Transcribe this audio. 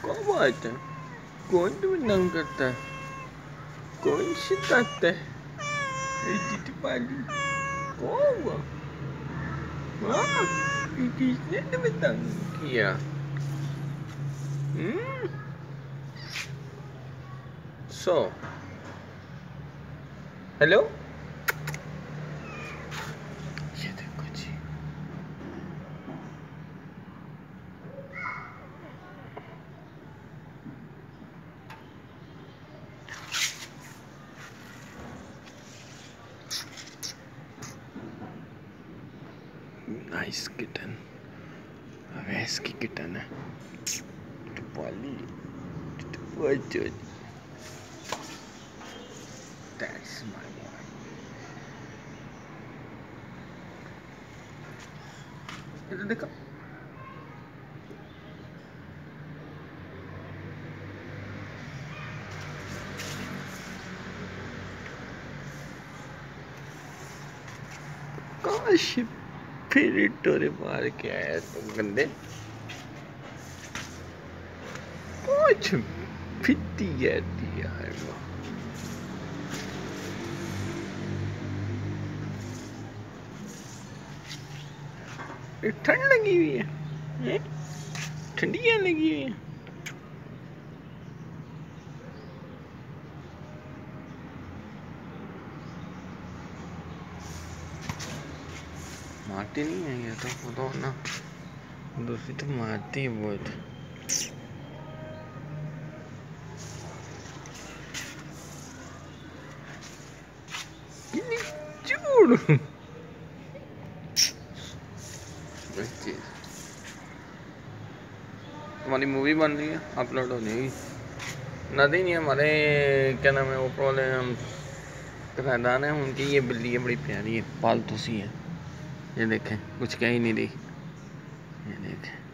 क्या बात है? कौन तुम्हें तंग करता है? कौन सिखाता है? इज्जत पाली कौन हुआ? हाँ, किसने तुम्हें तंग किया? सो हेलो, ये देखो जी, नाइस किटन, अवैस की किटन है, पाली, दैट्स माय बॉय। इधर देखो, काश फिर टोरे मार के आया तुम गंदे, कुछ फिट्टी जाती है वो। ठंड लगी हुई है, ठंडियाँ लगी हुई है। मारती नहीं है ये तो ना, दूसरी तो मारती है बहुत। चूड़ हमारी मूवी बन रही है, अपलोड होने की नदी नहीं, हमारे क्या नाम है ऊपर वाले हम खानदान है उनकी ये बिल्ली है, बड़ी प्यारी है, पालतू सी है। ये देखें, कुछ कह ही नहीं रही, ये देखें।